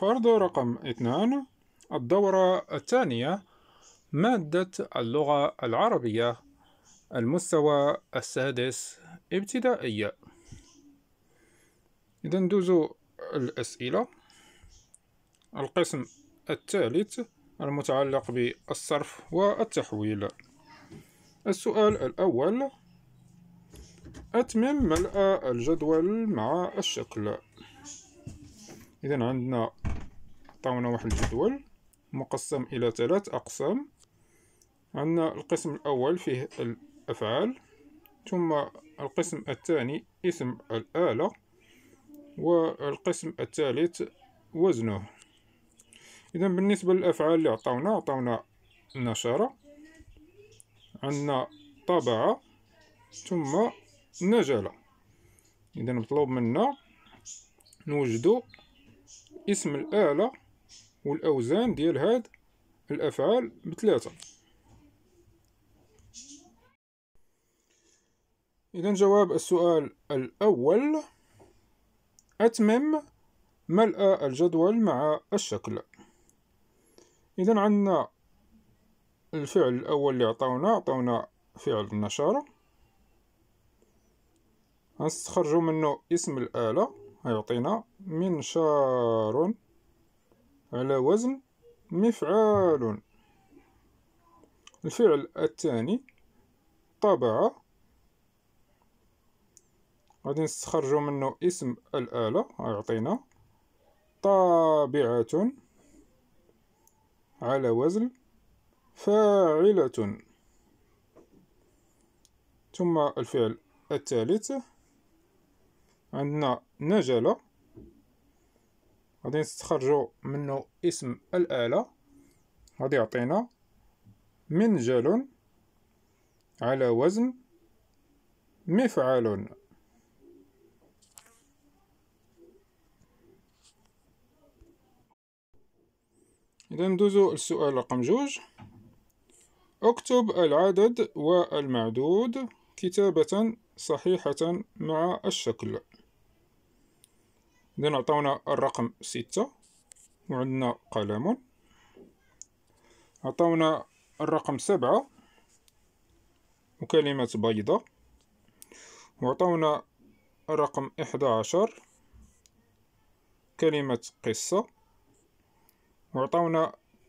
الفرد رقم 2. الدورة الثانية، مادة اللغة العربية، المستوى السادس ابتدائي. إذا ندوزو الأسئلة. القسم الثالث المتعلق بالصرف والتحويل. السؤال الأول: أتمم ملء الجدول مع الشكل. إذا عندنا عطاونا واحد الجدول مقسم إلى 3 أقسام. عندنا القسم الأول فيه الأفعال، ثم القسم الثاني اسم الآلة، والقسم الثالث وزنه. إذا بالنسبة للأفعال اللي عطاونا نشر، عندنا طبع، ثم نجل. إذا مطلوب منا نوجدو اسم الآلة والأوزان ديال هاد الأفعال ب3. إذا جواب السؤال الأول: أتمم ملء الجدول مع الشكل. إذا عندنا الفعل الأول اللي عطاونا فعل النشر. غنستخرجو منه اسم الآلة، غيعطينا منشار على وزن مفعال. الفعل الثاني طبع، غادي نستخرجو منه اسم الآلة، غيعطينا طابعة على وزن فاعلة. ثم الفعل الثالث عندنا نجل، غادي نستخرجو منه اسم الآلة، غادي يعطينا منجل على وزن مفعل. إذا ندوزو السؤال رقم 2: اكتب العدد والمعدود كتابة صحيحة مع الشكل. إذا عطاونا الرقم 6 وعندنا قلم. عطاونا الرقم 7 وكلمة بيضة. وعطاونا الرقم 11 كلمة قصة. وعطاونا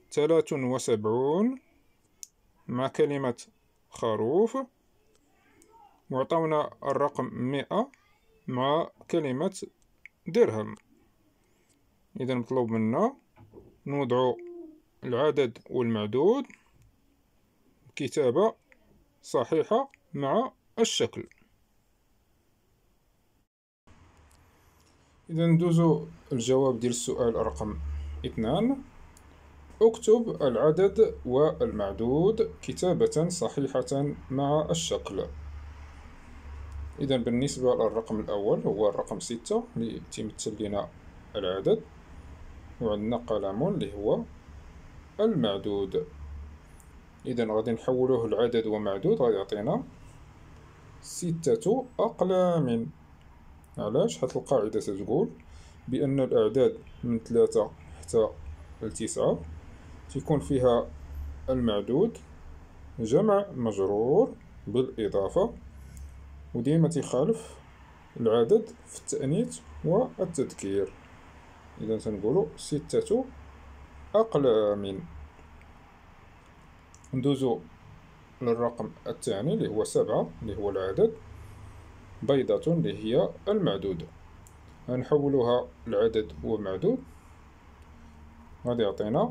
73 مع كلمة خروف. وعطاونا الرقم 100 مع كلمة درهم. إذا مطلوب منا نوضع العدد والمعدود كتابة صحيحة مع الشكل. إذا ندوزو الجواب ديال السؤال رقم 2: اكتب العدد والمعدود كتابة صحيحة مع الشكل. إذا بالنسبة للرقم الأول هو الرقم 6 اللي تيمثل لنا العدد، وعندنا قلم اللي هو المعدود. إذا غادي نحولوه لعدد ومعدود، غادي يعطينا 6 أقلام. علاش؟ حيت القاعدة تتقول بأن الأعداد من 3 حتى ل9 تيكون فيها المعدود جمع مجرور بالإضافة، وديما تيخالف العدد في التأنيث والتذكير. إذا تنقولو 6 أقلام. ندوزو للرقم الثاني اللي هو 7 اللي هو العدد، بيضة اللي هي المعدود. غنحولوها لعدد ومعدود، غادي يعطينا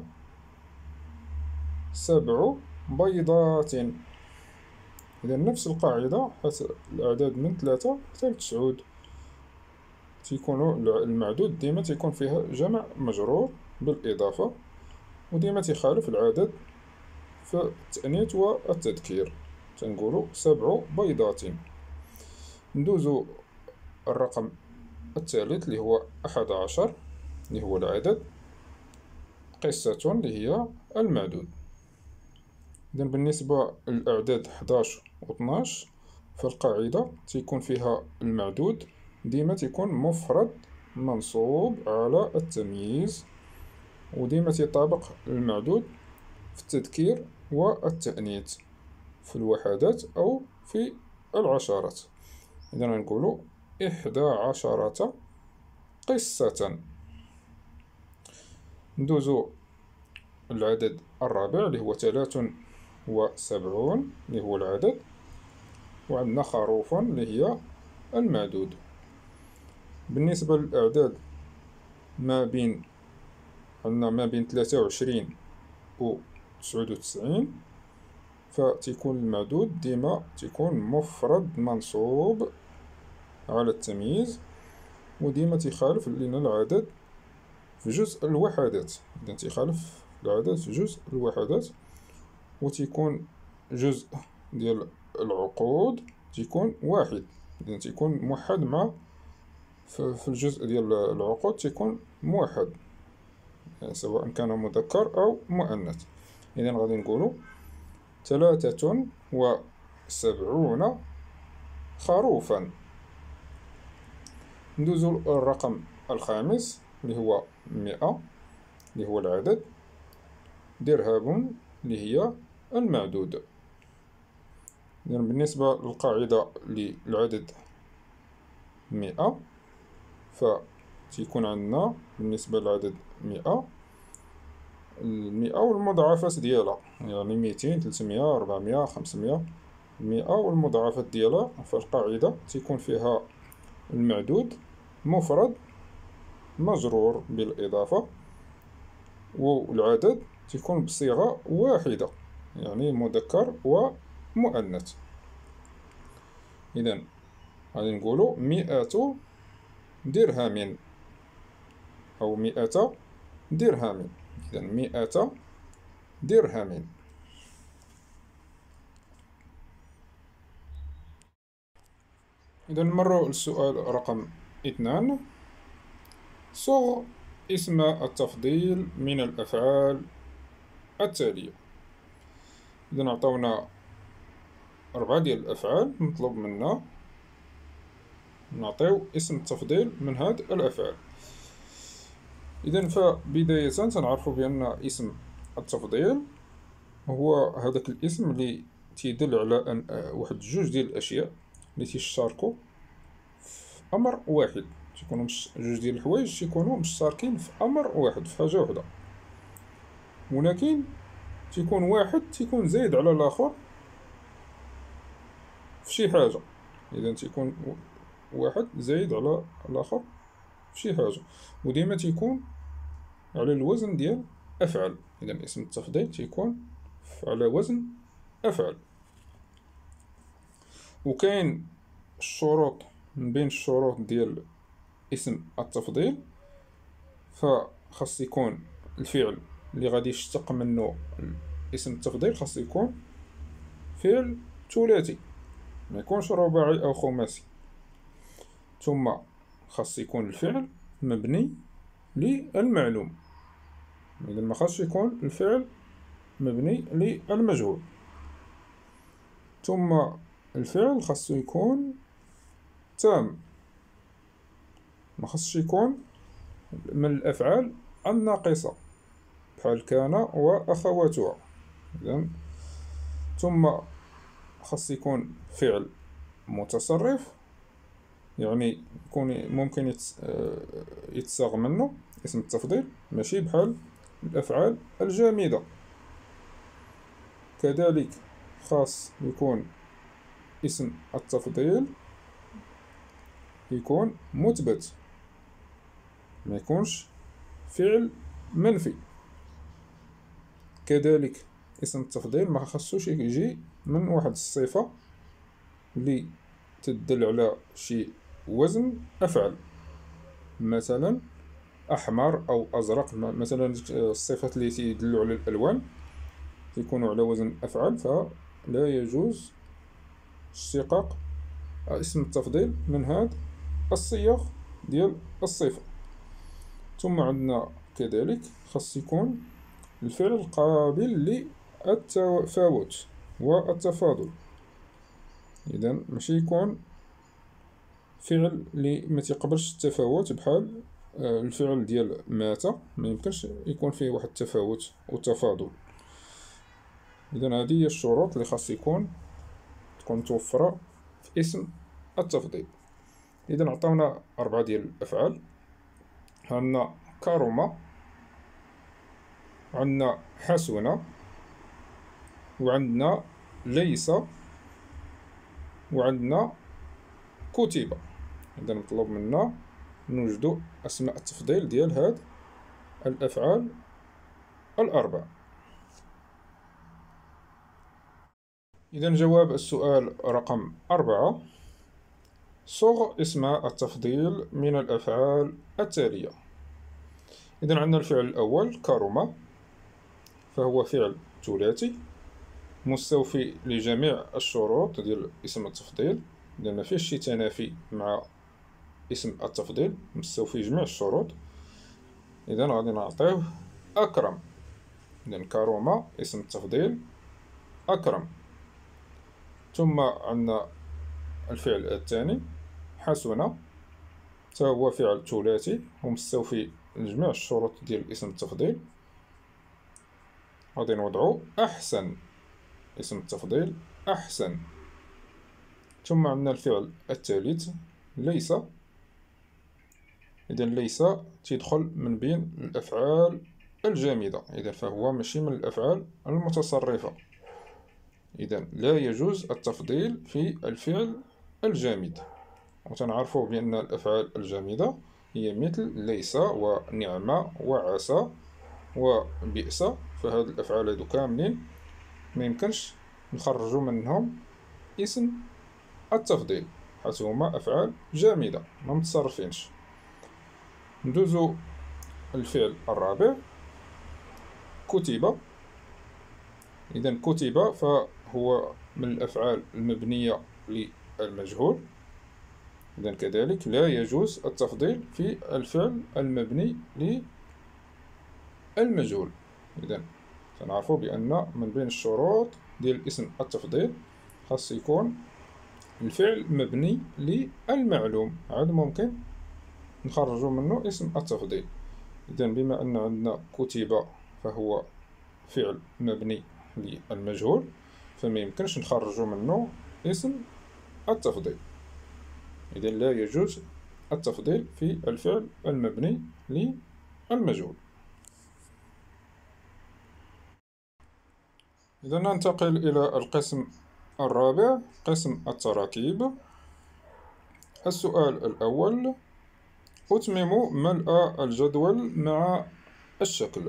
7 بيضات. إذا نفس القاعدة، حيت الأعداد من 3 حتى ل9 تيكونوا المعدود ديما تيكون فيها جمع مجرور بالإضافة، وديما تيخالف العدد في التأنيث والتذكير. تنقولوا 7 بيضات. ندوزو الرقم الثالث اللي هو 11 اللي هو العدد، قصة اللي هي المعدود. إذا بالنسبة للأعداد 11 و 12 فالقاعدة تيكون فيها المعدود ديما تيكون مفرد منصوب على التمييز، وديما تيطابق المعدود في التذكير والتأنيث في الوحدات أو في العشرات. إذا نقول 11 قصة. ندوزو العدد الرابع اللي هو 73 اللي هو العدد، وعندنا خروف اللي هي المعدود. بالنسبة للأعداد عندنا ما بين 23 و 99، فتكون المعدود ديما تكون مفرد منصوب على التمييز، وديما تخالف لنا العدد في جزء الوحدات. إذا تخالف العدد في جزء الوحدات، وتكون جزء ديال العقود تكون واحد. إذا تكون موحد مع في الجزء ديال العقود تكون موحد، يعني سواء كان مذكر أو مؤنث. إذا غادي نقولو 73 خروفا. ندوزو الرقم الخامس اللي هو 100 اللي هو العدد، درهم اللي هي المعدود. إذا بالنسبة للقاعدة للعدد 100، فتكون عندنا بالنسبة للعدد 100 المئة والمضاعفات ديالها، يعني 200 300 400 500. 100 والمضاعفات ديالها، فالقاعدة تكون فيها المعدود مفرد مجرور بالإضافة، والعدد تكون بصيغة واحدة، يعني مذكر ومؤنث. إذا غادي نقولو 100 درهم أو 100 درهم. إذا 100 درهم. إذا نمرو للسؤال رقم 2. صغ اسم التفضيل من الأفعال التالية. إذا عطاونا 4 ديال الأفعال، مطلوب منا نعطيو اسم التفضيل من هاد الأفعال. إذا فبداية تنعرفو بأن اسم التفضيل هو هذاك الاسم اللي تيدل على أن واحد جوج ديال الأشياء اللي تيشتركو في أمر واحد، تيكونو جوج ديال الحوايج تيكونو مشتركين في أمر واحد، في حاجة وحدة، ولكن تيكون واحد تيكون زايد على الآخر في شي حاجة. إذا تيكون واحد زايد على الآخر في شي حاجة، وديما تيكون على الوزن ديال أفعل. إذا اسم التفضيل تيكون على وزن أفعل. وكاين الشروط، من بين الشروط ديال اسم التفضيل فخاص يكون الفعل اللي غادي يشتق منه اسم التفضيل خاص يكون فعل ثلاثي، ما يكونش رباعي أو خماسي. ثم خاص يكون الفعل مبني للمعلوم، إذا ما خاصش يكون الفعل مبني للمجهول. ثم الفعل خاصو يكون تام، ما خاصش يكون من الأفعال الناقصة بحال كان وأخواتها. إذن ثم خاص يكون فعل متصرف، يعني يكون ممكن يتصاغ منه اسم التفضيل، ماشي بحال الأفعال الجامدة. كذلك خاص يكون اسم التفضيل يكون مثبت، ما يكونش فعل منفي. كذلك اسم التفضيل ما خصوش يجي من واحد الصفة اللي تدل على شي وزن أفعل، مثلا أحمر أو أزرق. مثلا الصفات اللي تدل على الألوان يكونوا على وزن أفعل، فلا يجوز اشتقاق اسم التفضيل من هاد الصيغ ديال الصفة. ثم عندنا كذلك خاص يكون الفعل قابل للتفاوت والتفاضل، إذن ماشي يكون فعل اللي ما تيقبلش التفاوت بحال الفعل ديال مات ما يمكنش يكون فيه واحد التفاوت وتفاضل. إذن هذه هي الشروط اللي خاص تكون متوفرة في اسم التفضيل. إذن عطاونا 4 ديال الأفعال، عندنا كرم، عندنا حسن، وعندنا ليس، وعندنا كتب. إذن مطلوب منا نوجدو أسماء التفضيل ديال هاد الأفعال الأربع. إذن جواب السؤال رقم 4: صغ اسم التفضيل من الأفعال التالية. إذن عندنا الفعل الأول كرم، فهو فعل ثلاثي مستوفي لجميع الشروط ديال اسم التفضيل، إذن مفيهش شي تنافي مع اسم التفضيل، مستوفي جميع الشروط. إذن غادي نعطيه أكرم. إذن كرم اسم التفضيل أكرم. ثم عندنا الفعل الثاني حسن، فهو فعل ثلاثي ومستوفي لجميع الشروط ديال اسم التفضيل، غادي نوضعو أحسن اسم التفضيل أحسن. ثم عندنا الفعل الثالث ليس. إذن ليس تيدخل من بين الأفعال الجامدة، إذن فهو ماشي من الأفعال المتصرفة. إذن لا يجوز التفضيل في الفعل الجامد، وتنعرفوا بأن الأفعال الجامدة هي مثل ليس ونعم وعسى وبئس، فهاد الأفعال هادو كاملين ما يمكنش نخرجوا منهم اسم التفضيل، حيث هما أفعال جامدة ما متصرفينش. ندوزو الفعل الرابع كتب. إذن كتب فهو من الأفعال المبنية للمجهول، إذن كذلك لا يجوز التفضيل في الفعل المبني للمجهول. إذن سنعرفوا بأن من بين الشروط ديال اسم التفضيل خاص يكون الفعل مبني للمعلوم، عاد ممكن نخرجوا منه اسم التفضيل. إذن بما أن عندنا كتب فهو فعل مبني للمجهول، فما يمكنش نخرجوا منه اسم التفضيل. إذن لا يجوز التفضيل في الفعل المبني للمجهول. إذا ننتقل إلى القسم الرابع، قسم التراكيب. السؤال الأول: أتمم ملء الجدول مع الشكل.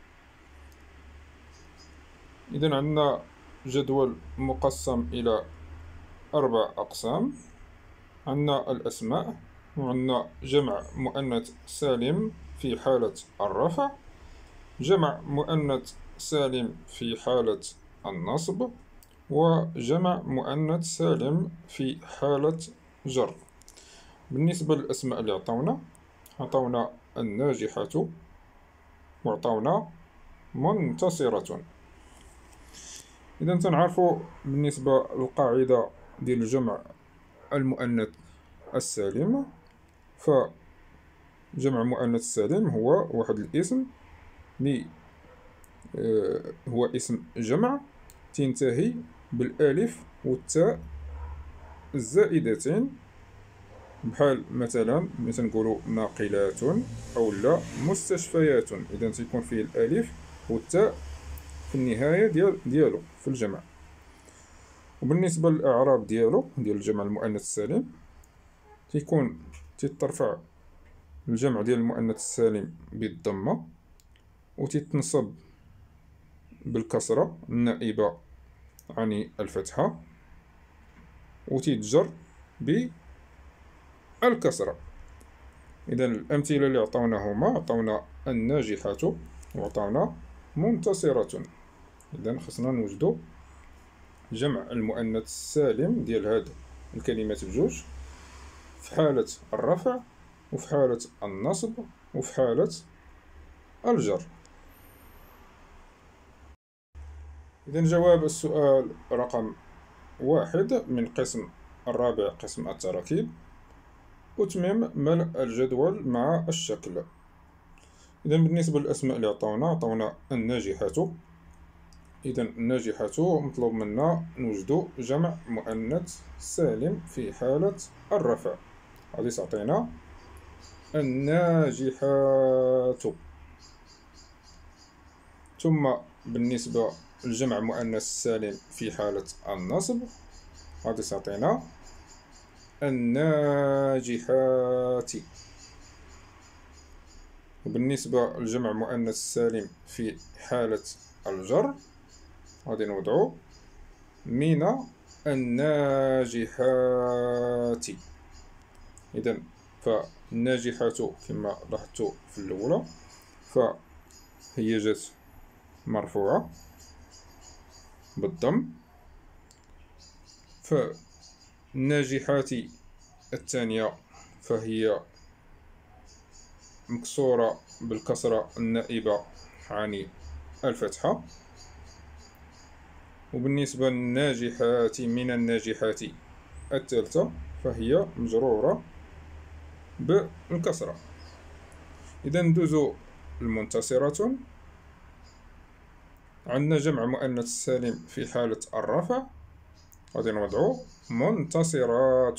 إذن عندنا جدول مقسم إلى 4 أقسام. عندنا الأسماء، وعندنا جمع مؤنث سالم في حالة الرفع، جمع مؤنث سالم في حالة النصب، وجمع مؤنث سالم في حالة جر. بالنسبة للأسماء اللي عطاونا الناجحة، وعطاونا منتصرة. إذا تنعرفوا بالنسبة للقاعدة ديال الجمع المؤنث السالم، فجمع مؤنث السالم هو واحد الاسم هو اسم جمع تنتهي بالألف والتاء الزائدتين، بحال مثلا نقولوا ناقلات أو لا مستشفيات. إذا تيكون فيه الألف والتاء في النهاية ديالو في الجمع. وبالنسبة للأعراب ديال الجمع المؤنث السالم، تيترفع الجمع ديال المؤنث السالم بالضمة، وتتنصب بالكسرة النائبة عن الفتحة، وتتجر بالكسرة. إذا الأمثلة اللي عطاونا الناجحة وعطاونا منتصرة. إذا خصنا نوجدو جمع المؤنث السالم ديال هاد الكلمات بجوج في حالة الرفع وفي حالة النصب وفي حالة الجر. إذا جواب السؤال رقم 1 من قسم الرابع، قسم التراكيب: أتمم ملء الجدول مع الشكل. إذا بالنسبة للأسماء اللي عطونا الناجحة. إذا الناجحة مطلوب منا نوجد جمع مؤنث سالم في حالة الرفع، غادي تعطينا الناجحات. ثم بالنسبة للجمع مؤنث سالم في حالة النصب غادي تعطينا الناجحات. وبالنسبة للجمع مؤنث سالم في حالة الجر غادي نوضعو من الناجحات. إذا فالناجحات كما لاحظتوا في الأولى فهي جات مرفوعة بالضم، فالناجحات الثانية فهي مكسورة بالكسرة النائبة عن الفتحة. وبالنسبة للناجحات من الناجحات الثالثة فهي مجرورة بالكسرة. إذا ندوزو المنتصرة. عندنا جمع مؤنث سالم في حالة الرفع غادي نوضعو منتصرات.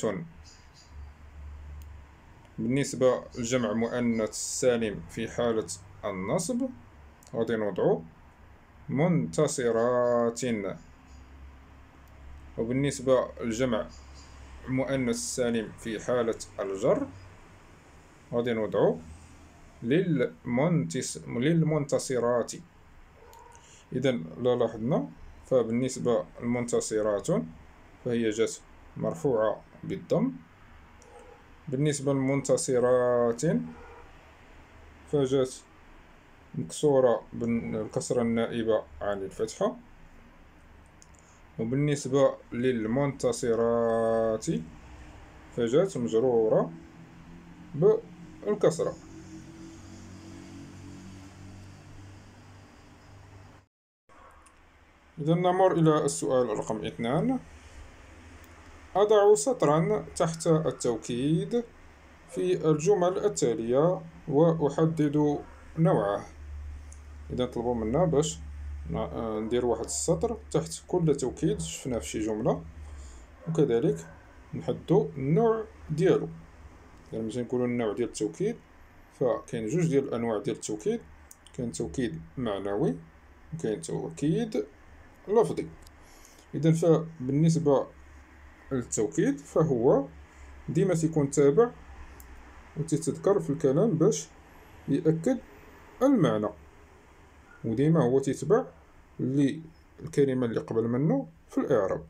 بالنسبة لجمع مؤنث سالم في حالة النصب غادي نوضعو منتصرات. وبالنسبة لجمع مؤنث سالم في حالة الجر غادي نوضعو للمنتصرات. إذا لا لاحظنا فبالنسبة للمنتصرات فهي جات مرفوعة بالضم. بالنسبة للمنتصرات فجات مكسورة بالكسرة النائبة عن الفتحة. وبالنسبة للمنتصرات فجات مجرورة بالكسرة. إذا نمر إلى السؤال رقم 2. أضع سطرا تحت التوكيد في الجمل التالية وأحدد نوعه. إذا طلبوا منا باش ندير واحد السطر تحت كل توكيد شفناه في شي جملة، وكذلك نحددو النوع ديالو. يعني ملي نقولو النوع ديال التوكيد فكاين جوج ديال الأنواع ديال التوكيد، كاين توكيد معنوي وكاين توكيد لفظي. إذا فبالنسبة للتوكيد فهو ديما تيكون تابع وتتذكر في الكلام باش يأكد المعنى، وديما هو تتبع الكلمة اللي قبل منه في الإعراب.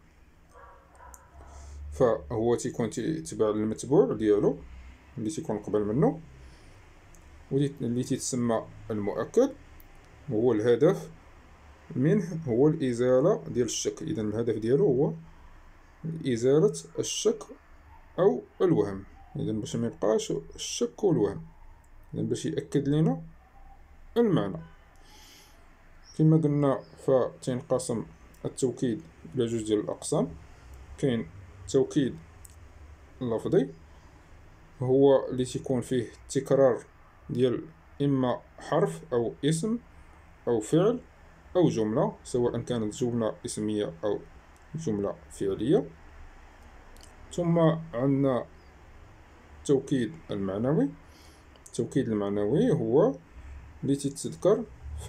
فهو تيكون تتبع المتبوع ديالو اللي تيكون قبل منه واللي تتسمى المؤكد، وهو الهدف منه هو الإزالة ديال الشك. إذا الهدف ديالو هو إزالة الشك أو الوهم، إذا باش ما يبقاش الشك والوهم، إذا باش يأكد لنا المعنى. كما قلنا فتنقسم التوكيد إلى جوج ديال الأقسام. كاين توكيد لفظي هو اللي تيكون فيه تكرار ديال إما حرف أو اسم أو فعل أو جملة، سواء كانت جملة اسمية أو جملة فعلية. ثم عندنا التوكيد المعنوي. التوكيد المعنوي هو اللي تتذكر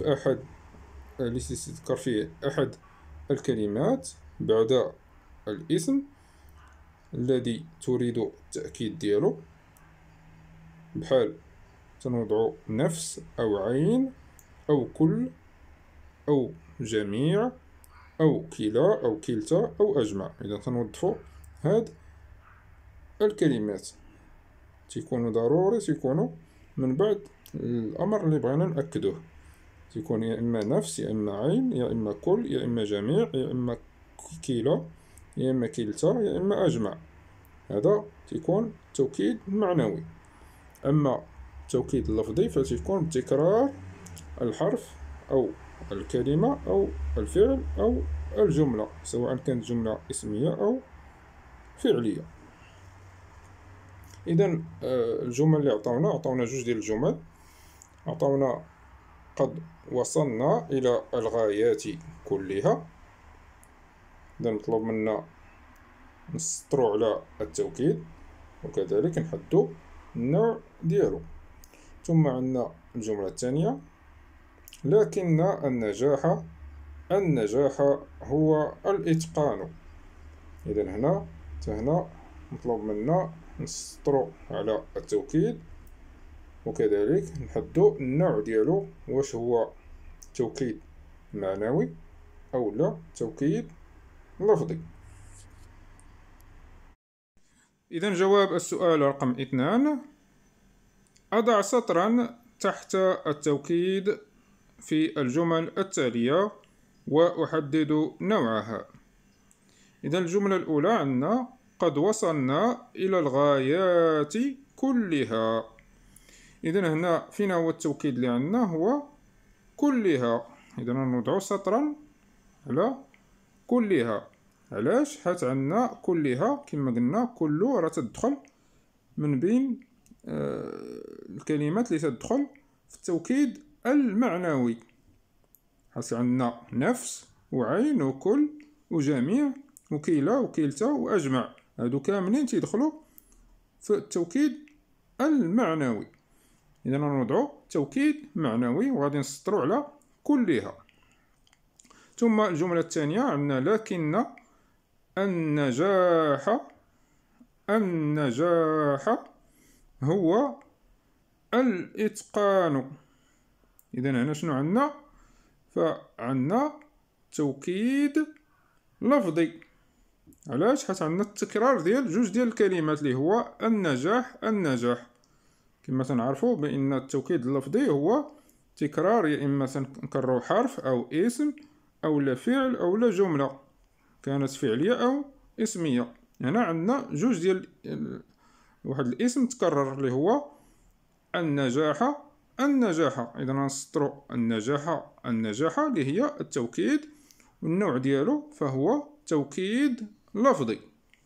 فيه أحد الكلمات بعد الاسم الذي تريد التأكيد ديالو، بحال تنوضعو نفس أو عين أو كل أو جميع أو كلا أو كلتا أو أجمع. إذا تنوظفو هاد الكلمات تيكونوا ضروري تيكونوا من بعد الأمر اللي بغينا نأكدوه، تيكون يا إما نفس يا إما عين يا إما كل يا إما جميع يا إما كلا يا إما كلتا يا إما أجمع. هذا تيكون توكيد معنوي. أما التوكيد اللفظي فتيكون بتكرار الحرف أو الكلمة أو الفعل أو الجملة، سواء كانت جملة اسمية أو فعلية. إذا الجمل اللي عطاونا جوج ديال الجمل. عطاونا قد وصلنا إلى الغايات كلها. إذا مطلوب منا نسطرو على التوكيد وكذلك نحدو النوع ديالو. ثم عندنا الجملة الثانية: لكن النجاح هو الإتقان. إذا هنا مطلوب منا نسطرو على التوكيد وكذلك نحدو النوع ديالو، واش هو توكيد معنوي أو لا توكيد لفظي. إذا جواب السؤال رقم 2: أضع سطرا تحت التوكيد في الجمل التالية وأحدد نوعها. إذا الجملة الأولى عندنا: قد وصلنا إلى الغايات كلها. إذا هنا فين هو التوكيد اللي عندنا؟ هو كلها. إذا نوضع سطرا على كلها. علاش؟ حيت عندنا كلها كما قلنا كل راه تدخل من بين الكلمات اللي تدخل في التوكيد المعنوي، حيت عندنا نفس وعين وكل وجميع وكلا وكلتا وأجمع، هادو كاملين تيدخلوا في التوكيد المعنوي. إذا نوضعو توكيد معنوي وغادي نسطرو على كلها. ثم الجملة الثانية عندنا: لكن النجاح هو الإتقان. إذا هنا شنو عندنا؟ فعندنا توكيد لفظي. علاش؟ حيت عندنا التكرار ديال جوج ديال الكلمات اللي هو النجاح. كما تنعرفوا بأن التوكيد اللفظي هو تكرار، يا إما تنكرروا حرف أو اسم أو لا فعل أو لا جملة كانت فعلية أو اسمية. هنا عندنا جوج ديال واحد الاسم تكرر اللي هو النجاح. إذا نسطروا النجاح اللي هي التوكيد، والنوع ديالو فهو توكيد لفظي.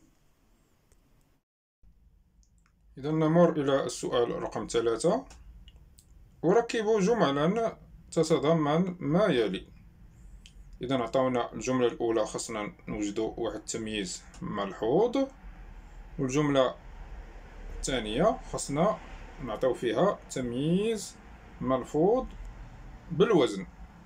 إذا نمر إلى السؤال رقم 3: أركب جملا تتضمن ما يلي. إذا عطاونا الجملة الأولى خصنا نوجدو واحد التمييز ملحوظ، والجملة الثانية خصنا نعطيو فيها تمييز ملحوظ بالوزن.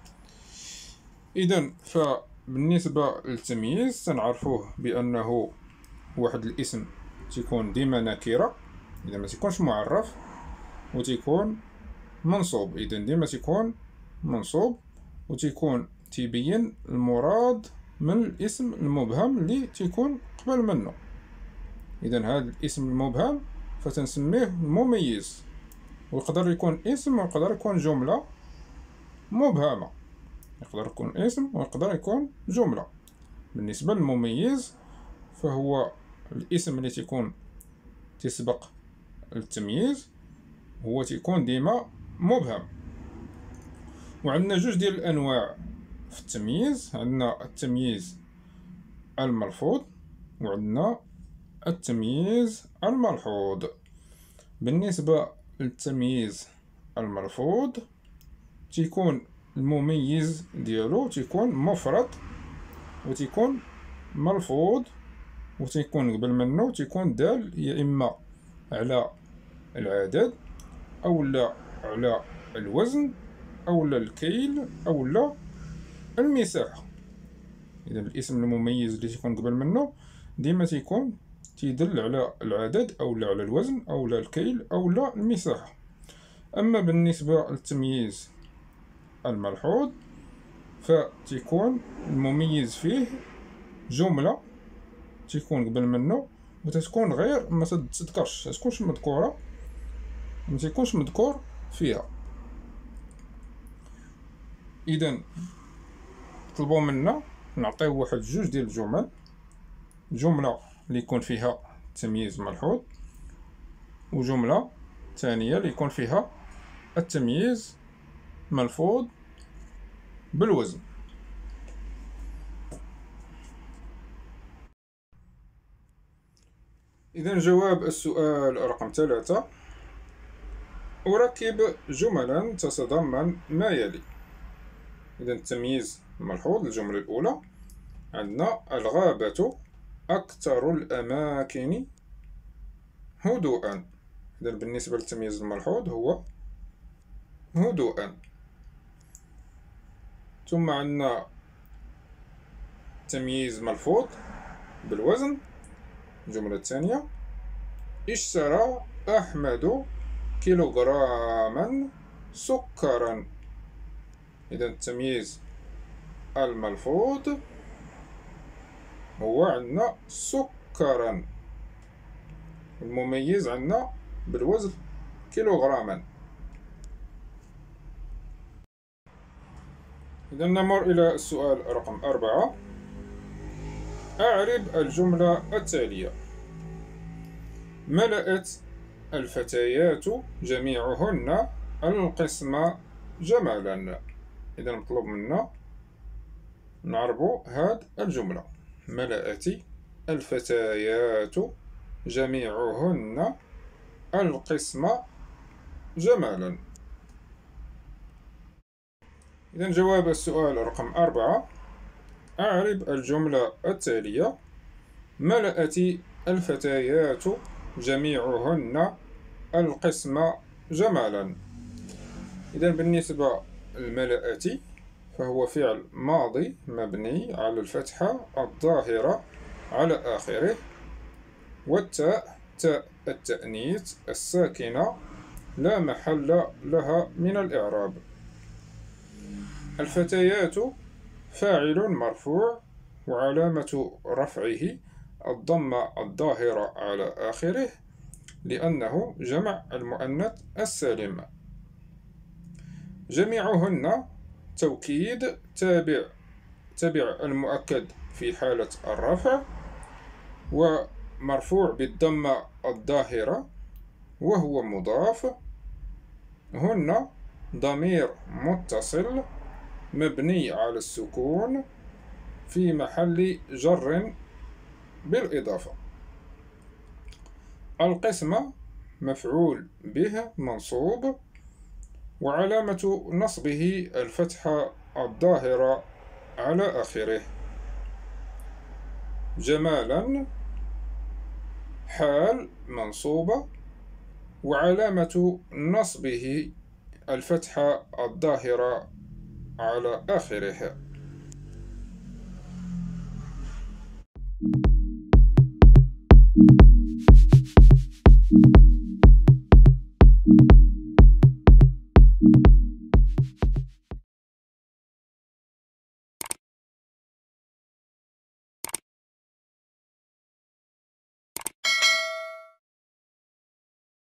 إذا فبالنسبة للتمييز تنعرفوه بأنه واحد الاسم تيكون ديما نكرة، إذا ما تيكونش معرف، وتيكون منصوب. إذا ديما تيكون منصوب وتيكون تيبين المراد من الاسم المبهم اللي تيكون قبل منه. إذا هذا الاسم المبهم فتنسميه المميز، ويقدر يكون اسم ويقدر يكون جملة مبهمة، يقدر يكون اسم ويقدر يكون جملة. بالنسبة للمميز فهو الاسم اللي تيكون تسبق التمييز هو تيكون ديما مبهم. وعندنا جوج ديال الأنواع في التمييز: عندنا التمييز الملفوظ وعندنا التمييز الملحوظ. بالنسبة للتمييز الملفوظ تيكون المميز ديالو تيكون مفرد وتيكون ملفوظ، وتيكون قبل منه تيكون دال يا إما على العدد أو لا على الوزن أو لا الكيل أو لا المساحة. إذا الاسم المميز اللي تيكون قبل منه ديما تيكون تيدل على العدد أو لا على الوزن أو لا الكيل أو لا المساحة. أما بالنسبة للتمييز الملحوظ فتيكون المميز فيه جملة تيكون قبل منه وتتكون غير ما تتذكرش، متكونش مذكورة، ما تيكونش مذكور فيها. إذا طلبوا منا نعطيو واحد جوج ديال الجمل، جملة اللي يكون فيها تمييز ملحوظ وجملة ثانية اللي يكون فيها التمييز ملفوظ بالوزن. إذا جواب السؤال رقم 3: أركب جملا تتضمن ما يلي. إذا التمييز الملحوظ الجملة الأولى عندنا: الغابة أكثر الأماكن هدوءا. إذا بالنسبة للتمييز الملحوظ هو هدوءا. ثم عندنا تمييز ملفوظ بالوزن، الجملة الثانية: اشترى أحمد كيلوغراما سكرا. إذا التمييز الملفوظ هو عندنا سكرا، المميز عندنا بالوزن كيلوغراما. إذا نمر إلى السؤال رقم 4: أعرب الجملة التالية: ملأت الفتيات جميعهن القسم جمالا. إذا مطلوب منا نعربوا هذه الجملة: ملأت الفتيات جميعهن القسم جمالا. إذا جواب السؤال رقم 4: أعرب الجملة التالية: ملأت الفتيات جميعهن القسم جمالا. إذا بالنسبة لملأت فهو فعل ماضي مبني على الفتحة الظاهرة على آخره، والتاء تاء التأنيث الساكنة لا محل لها من الإعراب. الفتيات فاعل مرفوع وعلامة رفعه الضمة الظاهرة على آخره لأنه جمع المؤنث السالم. جميعهن توكيد تابع المؤكد في حالة الرفع ومرفوع بالضمة الظاهرة وهو مضاف. هن ضمير متصل مبني على السكون في محل جر بالإضافة. القسم مفعول به منصوب وعلامة نصبه الفتحة الظاهرة على آخره. جمالا حال منصوبة وعلامة نصبه الفتحة الظاهرة على آخره.